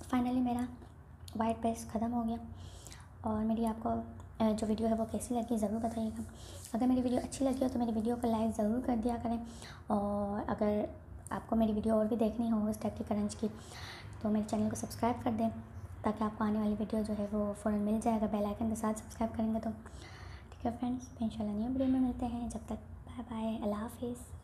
Finally मेरा white paste ख़त्म हो गया। और मेरी आपको जो वीडियो है वो कैसी लगी ज़रूर बताइएगा। अगर मेरी वीडियो अच्छी लगी हो तो मेरी वीडियो को लाइक ज़रूर कर दिया करें। और अगर आपको मेरी वीडियो और भी देखनी हो इस टाइप की करंज की तो मेरे चैनल को सब्सक्राइब कर दें, ताकि आपको आने वाली वीडियो जो है वो फ़ौरन मिल जाए अगर बेल आइकन के साथ सब्सक्राइब करेंगे तो। ठीक है फ्रेंड्स, इंशाल्लाह न्यू वीडियो में मिलते हैं। जब तक बाय बाय, अल्लाह हाफिज़।